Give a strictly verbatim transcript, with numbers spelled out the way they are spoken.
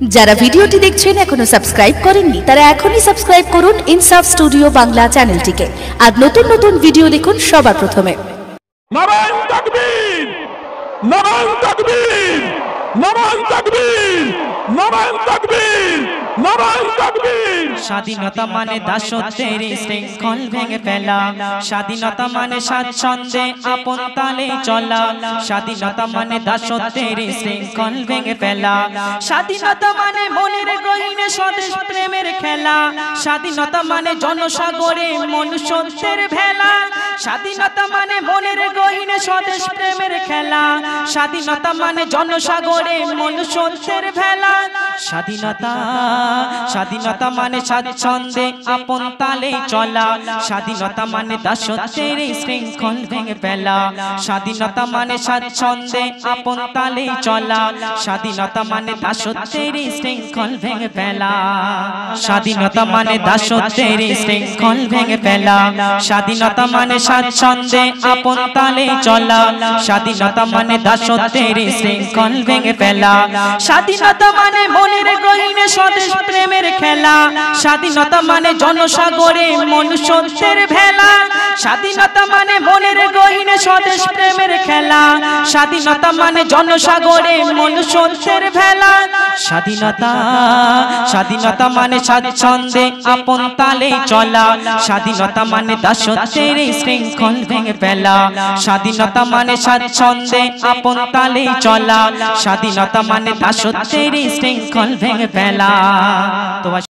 যারা ভিডিওটি দেখছেন এখনো সাবস্ক্রাইব করেননি তারা এখনই সাবস্ক্রাইব করুন ইনসাফ স্টুডিও বাংলা চ্যানেলটিকে আর নতুন নতুন ভিডিও দেখুন সবার প্রথমে। নারায়ে তাকবীর, নারায়ে তাকবীর, নারায়ে তাকবীর, নারায়ে তাকবীর, নারায়ে তাকবীর। স্বাধীনতা মানে দাসত্বের শৃঙ্খল ভেঙে ফেলা, স্বাধীনতা মানে স্বাচ্ছন্দ্যে আপন তালে চলা, স্বাধীনতা মানে দাসত্বের শৃঙ্খল ভেঙে ফেলা, স্বাধীনতা মানে মনের গহীনে স্বদেশ প্রেমের খেলা, স্বাধীনতা মানে জনসাগরে মনুষ্যত্বের ভেলা, স্বাধীনতা মানে মনের গহীনে স্বদেশ প্রেমের খেলা, স্বাধীনতা মানে জনসাগরে মনুষ্যত্বের ভেলা, স্বাধীনতা স্বাধীনতা মানে স্বাচ্ছন্দ্যে আপন তালে চলা, স্বাধীনতা মানে দাসত্বের শৃঙ্খল ভেঙে ফেলা, স্বাধীনতা মানে স্বাচ্ছন্দ্যে আপন তালে চলা, স্বাধীনতা মানে দাসত্বের শৃঙ্খল ভেঙে ফেলা, স্বাধীনতা মানে দাসত্বের শৃঙ্খল ভেঙে ফেলা, স্বাধীনতা মানে স্বাচ্ছন্দ্যে আপন তালে চলা, স্বাধীনতা মানে দাসত্বের শৃঙ্খল ভেঙে ফেলা, স্বাধীনতা মানে মনের গহীনে স্বদেশ প্রেমের খেলা, স্বাধীনতা মানে জনসাগরে মনুষ্যত্বের ভেলা, স্বাধীনতা মানে মনের গহীনে স্বদেশ প্রেমের খেলা, স্বাধীনতা মানে জনসাগরে মনুষ্যত্বের ভেলা, স্বাধীনতা স্বাধীনতা মানে স্বাচ্ছন্দ্যে আপন তালে চলা, স্বাধীনতা মানে দাসত্বের শৃঙ্খল ভেঙে ফেলা, স্বাধীনতা মানে স্বাচ্ছন্দ্যে আপন তালে চলা, স্বাধীনতা মানে দাসত্বের শৃঙ্খল ভেঙে ফেলা। তো